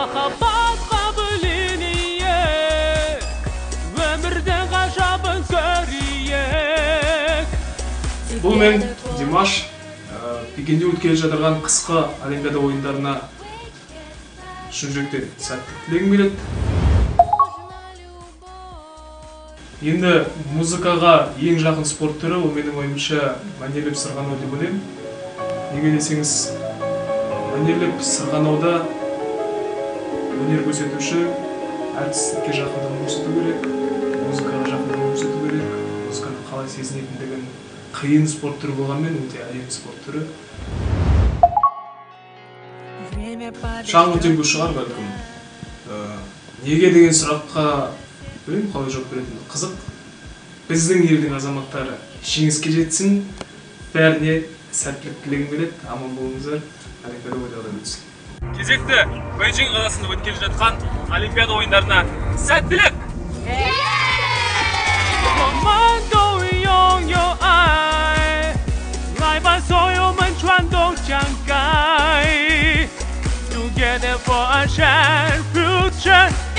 Махаббат қабілінейік, өмірдің ғажабын көрейік. Бұл мен Димаш Пекинде өткелі жатырған қысқы Олимпиада ойындарына шын жүректен сәттілік тілегім келеді. Енді музыкаға ең жақын спорт түрі, ол менің ойымша мәнерлеп сырғанау деп ойлаймын. Неге десеңіз, мәнерлеп сырғанауда өнер көрсетуші әртістікке жақындығын көрсету керек, музыкаға жақындығын көрсету керек, музыканы қалай сезінетіндігін. Қиын спорт түрі болғанмен өте әдемі спорт түрі. Шаңғы теңгу шығар бәлкім. Неге деген сұраққа білмеймін қалай жауап беретінін. Қызық. Біздің елдің азаматтары жеңіске жетсін, бәріне сәттілік тілегім келеді. Аман болыңыздар. Олимпиада ойындары өтсін. Кезекті Бейжің қаласында өткелі жатқан Олимпиада ойындарына сәттілік! Together for a shared future.